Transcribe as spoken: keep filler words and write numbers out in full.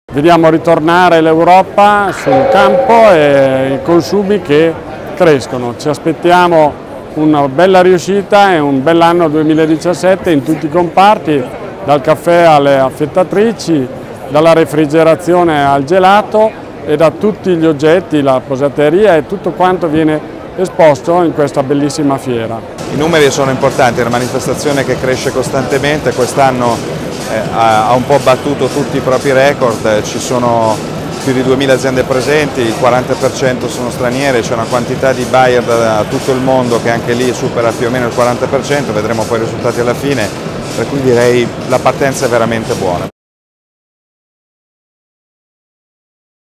Vediamo ritornare l'Europa sul campo e i consumi che crescono. Ci aspettiamo una bella riuscita e un bell'anno duemiladiciassette in tutti i comparti, dal caffè alle affettatrici, dalla refrigerazione al gelato e da tutti gli oggetti, la posateria e tutto quanto viene esposto in questa bellissima fiera. I numeri sono importanti, è una manifestazione che cresce costantemente, quest'anno eh, ha un po' battuto tutti i propri record, ci sono più di duemila aziende presenti, il quaranta per cento sono straniere, c'è una quantità di buyer da tutto il mondo che anche lì supera più o meno il quaranta per cento, vedremo poi i risultati alla fine, per cui direi la partenza è veramente buona.